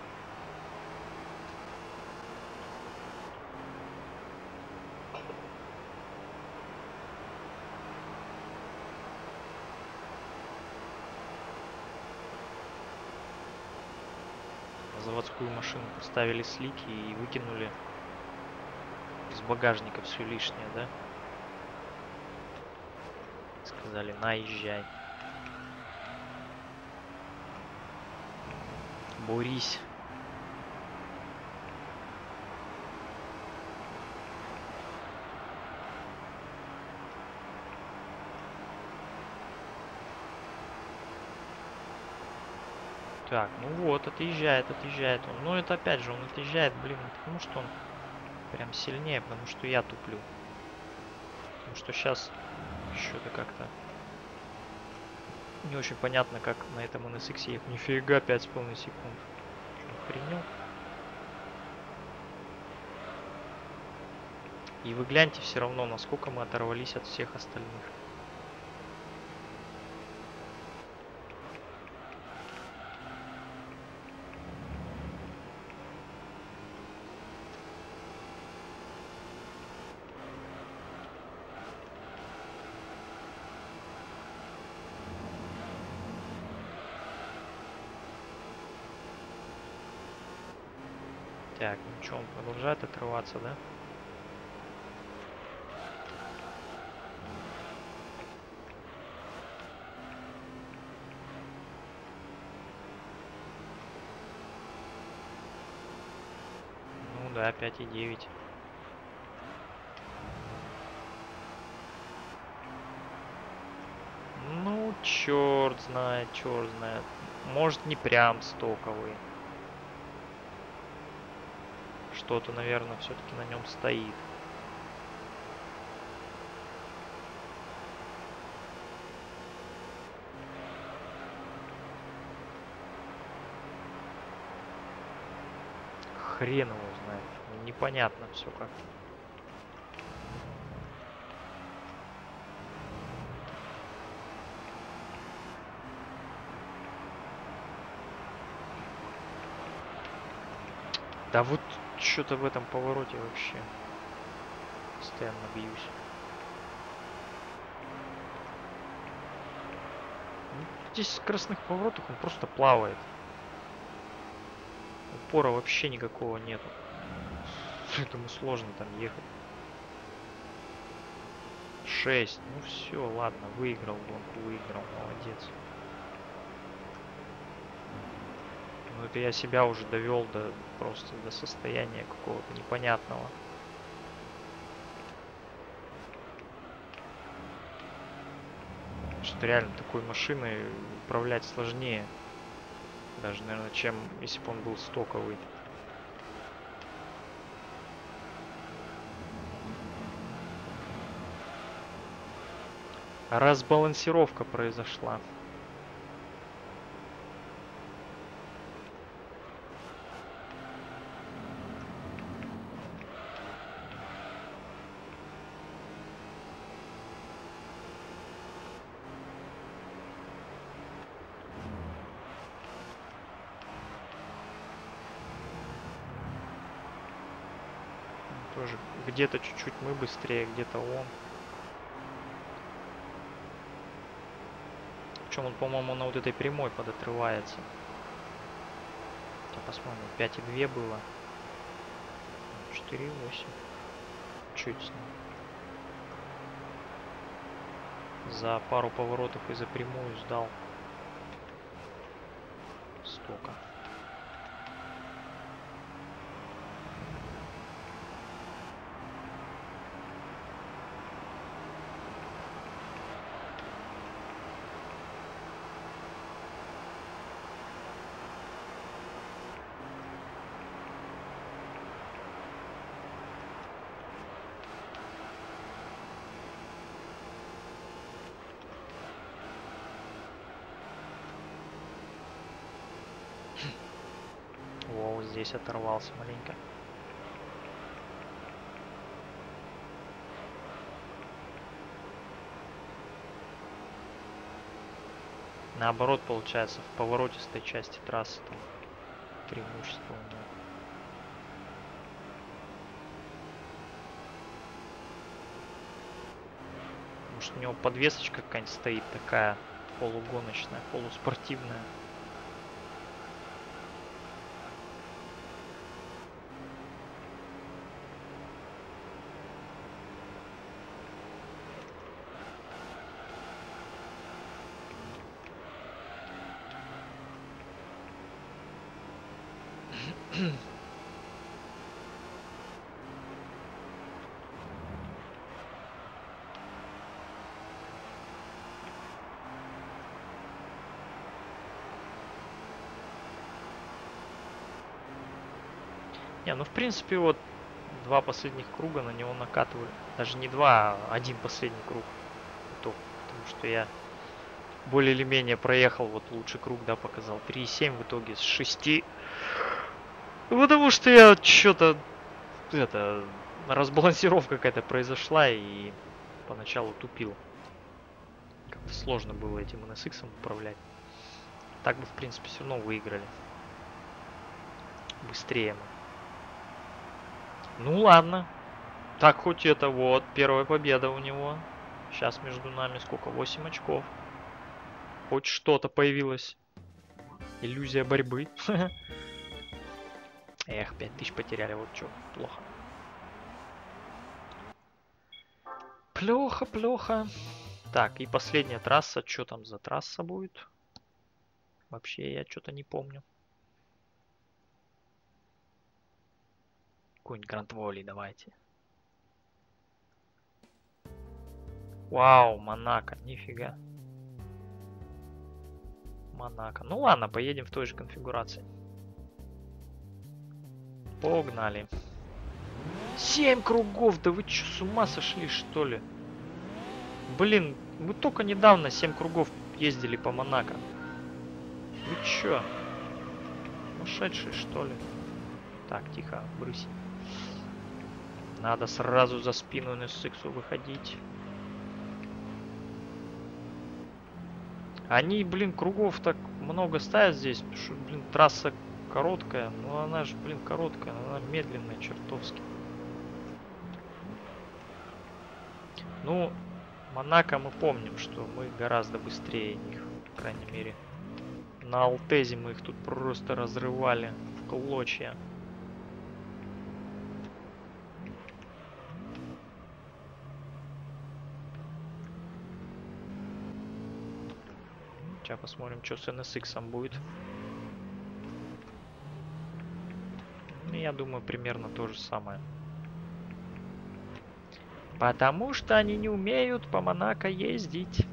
Заводскую машину поставили слики и выкинули из багажника все лишнее, да? Сказали, наезжай. Борись. Так, ну вот, отъезжает, отъезжает он. Но это опять же, он отъезжает, блин, не потому что он прям сильнее, потому что я туплю. Потому что сейчас что-то как-то не очень понятно, как на этом NSX ехать. Нифига, 5,5 секунд. Охренел. И вы гляньте все равно, насколько мы оторвались от всех остальных. Так, ну что, он продолжает отрываться, да? Ну да, 5,9. Ну, черт знает, черт знает. Может, не прям стоковый. Что-то, наверное, все-таки на нем стоит. Хрен его знает. Непонятно все как-то. Да вот что-то в этом повороте вообще постоянно бьюсь. Ну, здесь в скоростных поворотах он просто плавает. Упора вообще никакого нету. Поэтому сложно там ехать. 6. Ну все, ладно, выиграл гонку, выиграл, молодец. Ну это я себя уже довел до просто до состояния какого-то непонятного. Что реально такой машиной управлять сложнее. Даже, наверное, чем если бы он был стоковый. Разбалансировка произошла. тоже где-то чуть-чуть мы быстрее, где-то он. Причем он, по-моему, на вот этой прямой подотрывается. Посмотрим, 5,2 было. 4,8. Чуть с ним. За пару поворотов и за прямую сдал столько. О, здесь оторвался маленько. Наоборот, получается, в поворотистой части трассы там преимущество у него. Может, у него подвесочка какая-нибудь стоит такая полугоночная, полуспортивная. Не, ну в принципе вот два последних круга на него накатывали. Даже не два, а один последний круг. Итог. Потому что я более или менее проехал, вот лучший круг, да, показал. 3,7 в итоге с 6. Потому что я что-то, это, разбалансировка какая-то произошла и поначалу тупил. Как-то сложно было этим NSX управлять. Так бы, в принципе, все равно выиграли. Быстрее мы. Ну ладно. Так, хоть это вот, первая победа у него. Сейчас между нами сколько? 8 очков. Хоть что-то появилось. Иллюзия борьбы. Эх, 5000 потеряли, вот что, плохо. Плохо, плохо. Так, и последняя трасса. Что там за трасса будет? Вообще, я что-то не помню. Какой-нибудь Гранд Воли давайте. Вау, Монако, нифига. Монако. Ну ладно, поедем в той же конфигурации. Погнали. 7 кругов, да вы что, с ума сошли, что ли? Блин, мы только недавно 7 кругов ездили по Монако. Вы чё? Ушедшие, что ли? Так, тихо, брысь. Надо сразу за спину NSX выходить. Они, блин, кругов так много ставят здесь, потому что, блин, трасса короткая. Ну она же, блин, короткая, она медленная чертовски. Ну, Монако мы помним, что мы гораздо быстрее них, по крайней мере. На Алтезе мы их тут просто разрывали в клочья. Сейчас посмотрим, что с NSX будет. Я думаю, примерно то же самое. Потому что они не умеют по Монако ездить.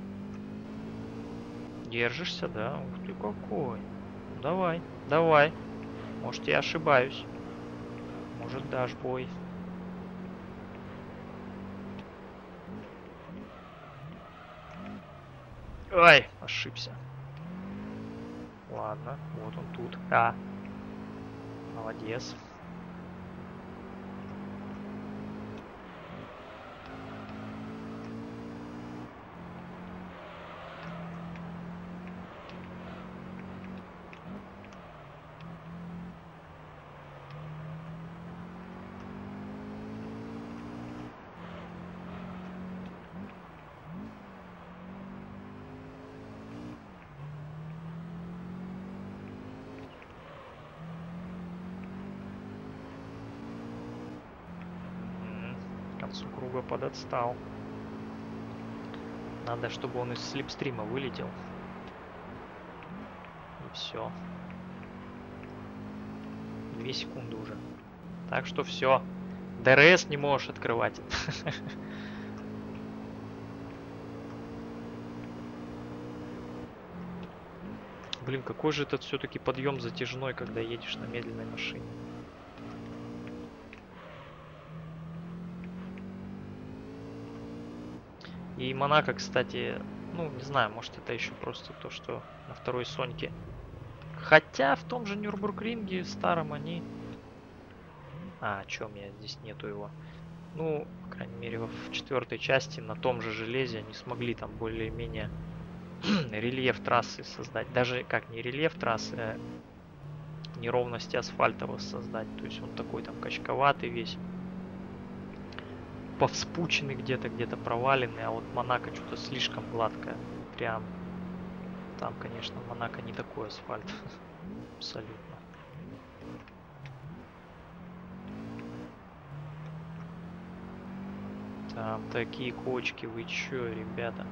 Держишься, да? Ух ты какой. Давай, давай. Может, я ошибаюсь. Может, дашь бой. Ай, ошибся. Ладно, вот он тут. А. Молодец. Супруга подотстал. Надо, чтобы он из слипстрима вылетел. И все. 2 секунды уже. Так что все. ДРС не можешь открывать. Блин, какой же этот все-таки подъем затяжной, когда едешь на медленной машине. И Монако, кстати, ну, не знаю, может это еще просто то, что на второй Соньке. Хотя в том же Нюрбургринге старом они... А, о чем я? Здесь нету его. Ну, по крайней мере, в 4-й части на том же железе они смогли там более-менее рельеф трассы создать. Даже как не рельеф трассы, а неровности асфальта воссоздать. То есть он такой там качковатый весь. Повспученный где-то, где-то проваленный. А вот Монако что-то слишком гладкое. Прям там, конечно, Монако не такой асфальт. Абсолютно. Там такие кочки, вы чё, ребята?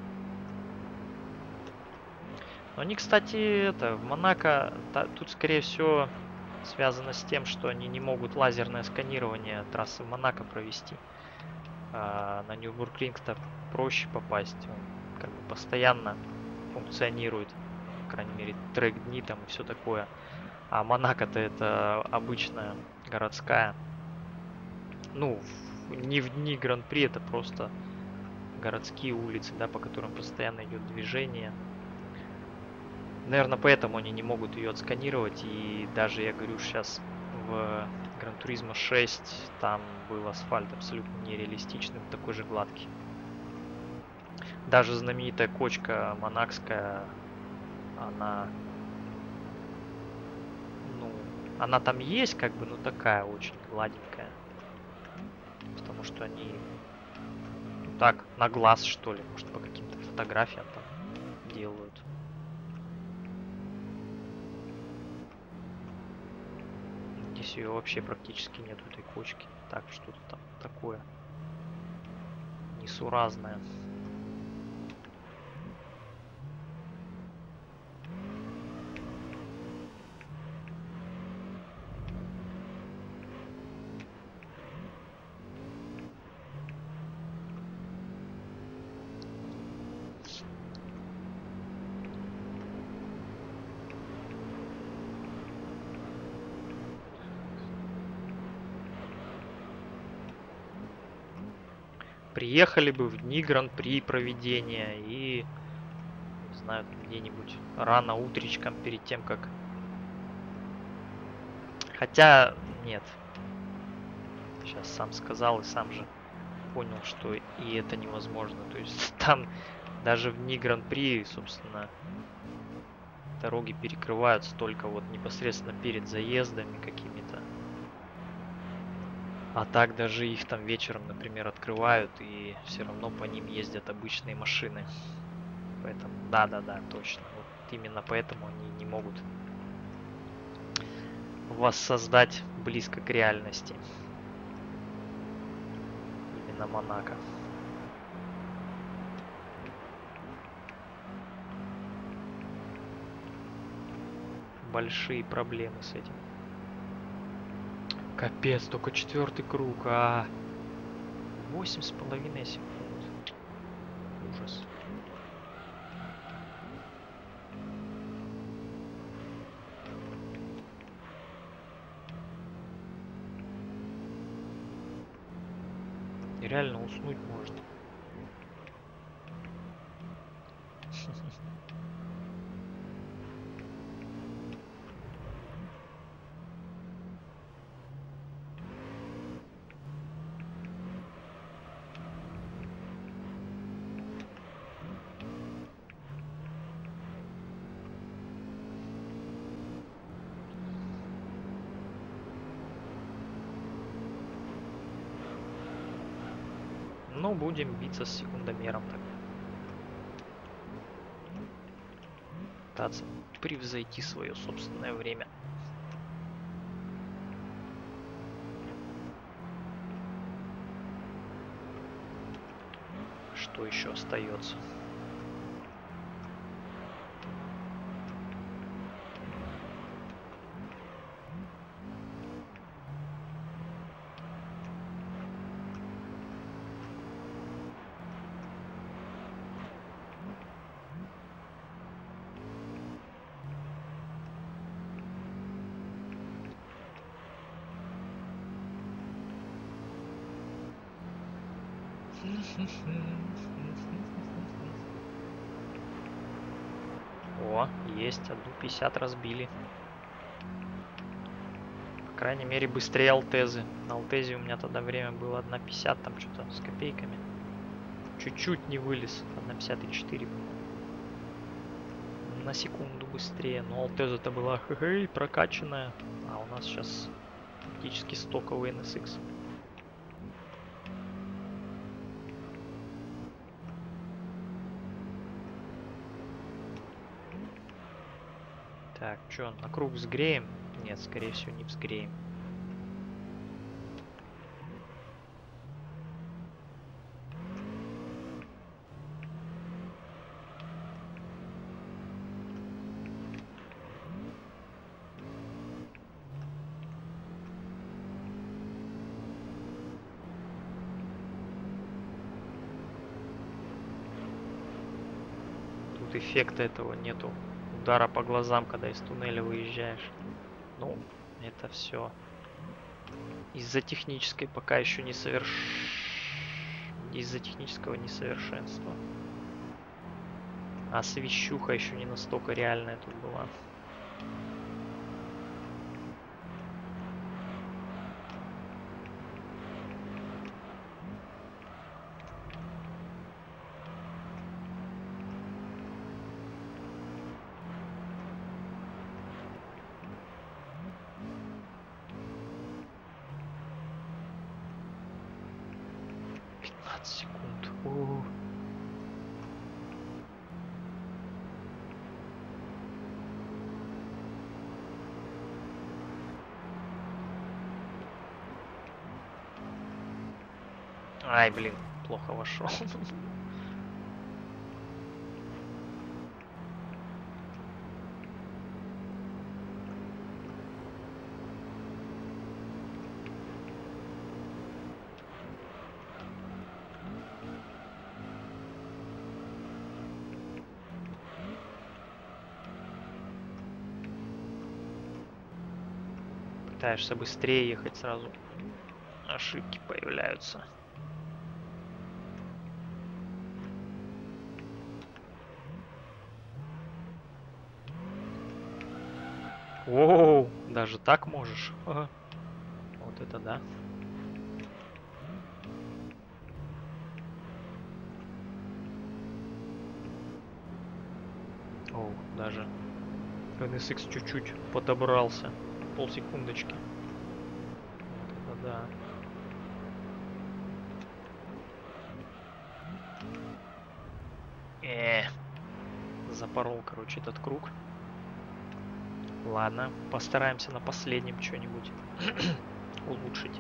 Но они, кстати, это, в Монако, тут, скорее всего, связано с тем, что они не могут лазерное сканирование трассы Монако провести. А на Нюрбургринг-то проще попасть. Он как бы постоянно функционирует. По крайней мере, трек-дни там и все такое. А Монако-то это обычная городская. Ну, не в дни Гран-при, это просто городские улицы, да, по которым постоянно идет движение. Наверное, поэтому они не могут ее отсканировать. И даже, я говорю, сейчас в Гран-туризмо 6 там был асфальт абсолютно нереалистичный, такой же гладкий. Даже знаменитая кочка монакская, она... Ну, она там есть, как бы, но такая очень гладенькая. Потому что они... Ну, так, на глаз, что ли, может, по каким-то фотографиям там делают. Здесь ее вообще практически нету, этой кочки. Так, что-то там такое несуразное. Приехали бы в дни Гран-при проведения и, не знаю, где-нибудь рано утречком перед тем, как... Хотя, нет. Сейчас сам сказал и сам же понял, что и это невозможно. То есть там даже в дни Гран-при, собственно, дороги перекрываются только вот непосредственно перед заездами какими-то. А так даже их там вечером, например, открывают, и все равно по ним ездят обычные машины. Поэтому, да-да-да, точно. Вот именно поэтому они не могут воссоздать близко к реальности. Именно Монако. Большие проблемы с этим. Капец, только 4-й круг, а 8,5 секунд. Ужас. И реально уснуть можно. Ну, будем биться с секундомером так. Пытаться превзойти свое собственное время. что еще остается? О, есть, 1.50 разбили. По крайней мере, быстрее Алтезы. На Алтезе у меня тогда время было 1.50, там что-то с копейками. Чуть-чуть не вылез, 1.54. На секунду быстрее, но Алтеза-то была прокачанная, а у нас сейчас практически стоковый NSX. Так, что, на круг взгреем? Нет, скорее всего, не взгреем. Тут эффекта этого нету. Удара по глазам, когда из туннеля выезжаешь. Ну, это все из-за технической пока еще не из-за технического несовершенства. А свищуха еще не настолько реальная тут была. Секунд. Ай, блин, плохо вошел. Пытаешься быстрее ехать, сразу ошибки появляются. Оу, даже так можешь? Ага. Вот это да. Оу, даже NSX чуть-чуть подобрался. Полсекундочки. Вот это да. Запорол, короче, этот круг. Ладно, постараемся на последнем что-нибудь улучшить.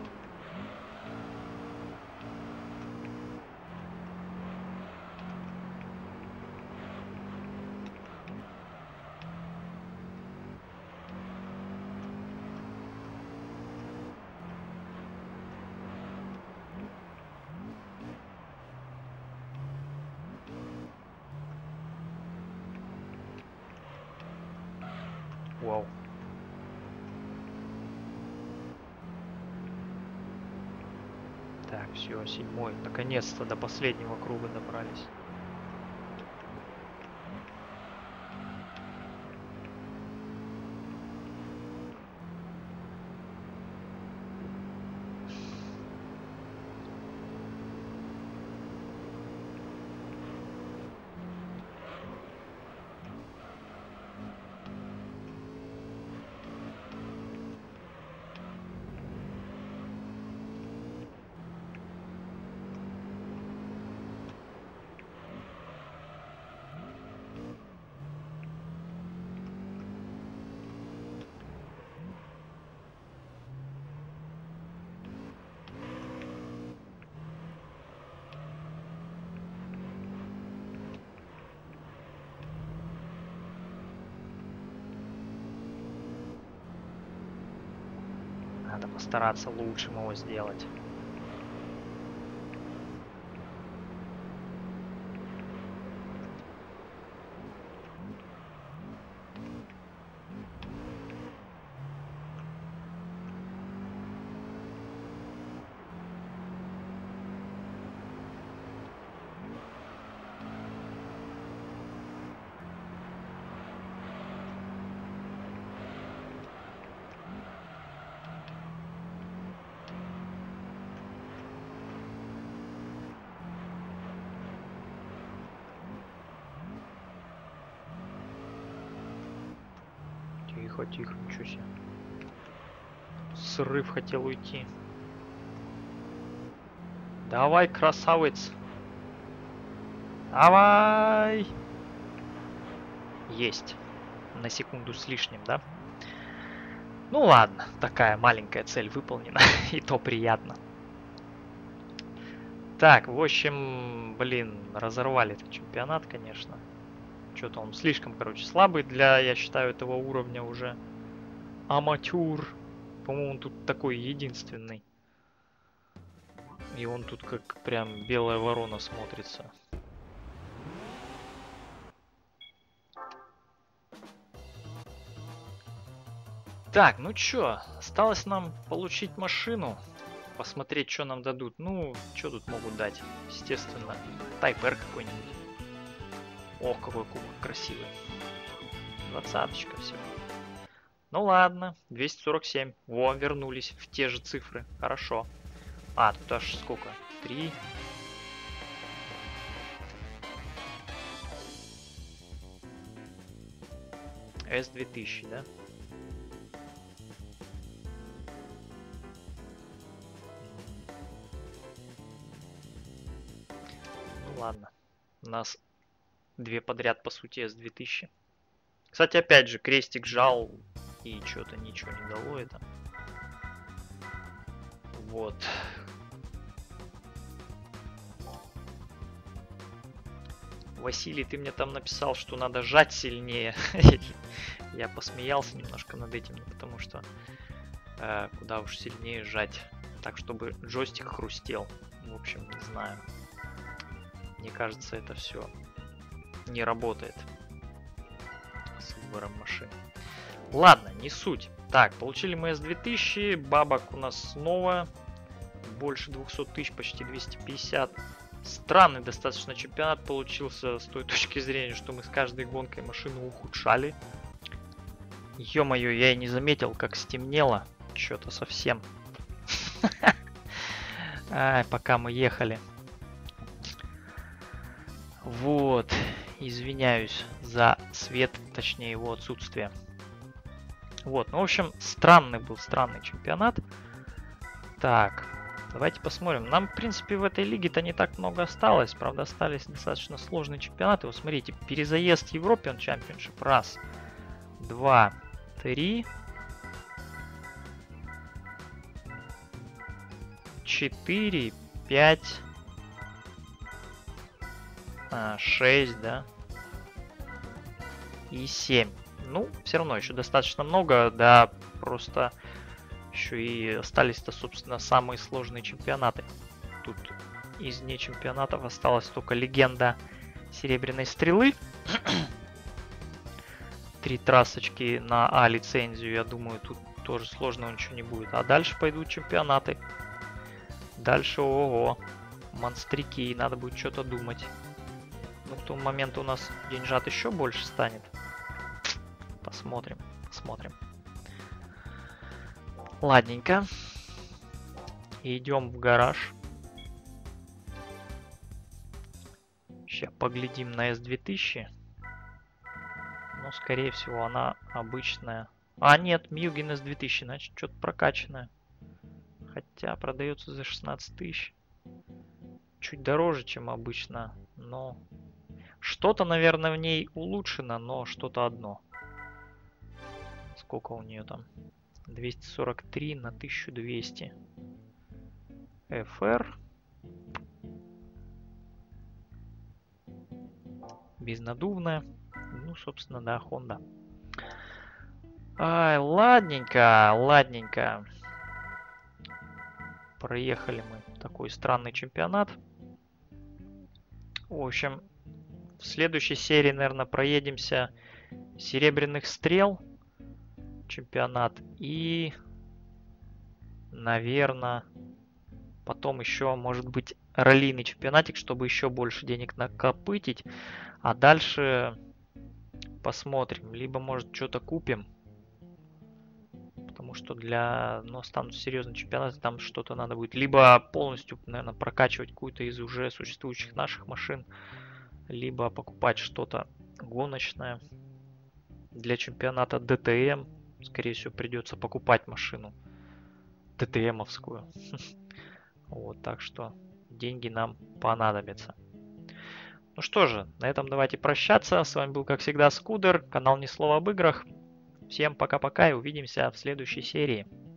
Вау. Так, все, 7-й. Наконец-то до последнего круга добрались. Надо постараться лучшим его сделать. Тихо, тихо, ничего себе. Срыв хотел уйти. Давай, красавец. Давай. Есть. На секунду с лишним, да? Ну ладно, такая маленькая цель выполнена. И то приятно. Так, в общем, блин, разорвали этот чемпионат, конечно. Что-то он слишком, короче, слабый для, я считаю, этого уровня уже. Аматюр. По-моему, он тут такой единственный. И он тут как прям белая ворона смотрится. Так, ну чё, осталось нам получить машину. Посмотреть, что нам дадут. Ну, что тут могут дать? Естественно, Type R какой-нибудь. Ох, какой кубок красивый. 20-очка всего. Ну ладно, 247. Во, вернулись в те же цифры. Хорошо. А, тут аж сколько? 3. S2000, да? Ну ладно. У нас две подряд, по сути, S2000. Кстати, опять же, крестик жал, и что-то ничего не дало это. Вот. Василий, ты мне там написал, что надо жать сильнее. Я посмеялся немножко над этим, потому что куда уж сильнее жать, так чтобы джойстик хрустел. В общем, не знаю. Мне кажется, это все не работает с выбором машин. Ладно, не суть. Так, получили мы S2000, бабок у нас снова больше 200 тысяч, почти 250. Странный достаточно чемпионат получился с той точки зрения, что мы с каждой гонкой машину ухудшали. Ё-моё, я и не заметил, как стемнело. Что-то совсем. Пока мы ехали. Вот. Извиняюсь за свет, точнее его отсутствие. Вот, ну, в общем, странный чемпионат. Так, давайте посмотрим. Нам, в принципе, в этой лиге-то не так много осталось. Правда, остались достаточно сложные чемпионаты. Вот смотрите, перезаезд European Championship. Раз, два, три, 4, 5, 6, да, и 7. Ну, все равно еще достаточно много, да, просто еще и остались-то, собственно, самые сложные чемпионаты. Тут из не чемпионатов осталась только легенда Серебряной Стрелы. 3 трассочки на А лицензию, я думаю, тут тоже сложного ничего не будет. А дальше пойдут чемпионаты. Дальше, ого, монстрики, надо будет что-то думать. Ну, к тому моменту у нас деньжат еще больше станет. Посмотрим, посмотрим. Ладненько. Идем в гараж. Сейчас поглядим на S2000. Но, скорее всего, она обычная. А, нет, Мьюгин S2000, значит, что-то прокачанное. Хотя продается за 16 тысяч. Чуть дороже, чем обычно. Но что-то, наверное, в ней улучшено, но что-то одно. Сколько у нее там? 243 на 1200. FR. Безнадувная. Ну, собственно, да, Honda. Ай, ладненько, ладненько. Проехали мы такой странный чемпионат. В общем, в следующей серии, наверное, проедемся Серебряных Стрел чемпионат. И, наверное, потом еще, может быть, раллийный чемпионатик, чтобы еще больше денег накопытить. А дальше посмотрим. Либо, может, что-то купим. Потому что для, ну, станут серьезные чемпионаты, там что-то надо будет. Либо полностью, наверное, прокачивать какую-то из уже существующих наших машин. Либо покупать что-то гоночное. Для чемпионата ДТМ, скорее всего, придется покупать машину ДТМовскую. Вот, так что деньги нам понадобятся. Ну что же, на этом давайте прощаться. С вами был, как всегда, Скудер, канал Ни Слова об играх. Всем пока-пока и увидимся в следующей серии.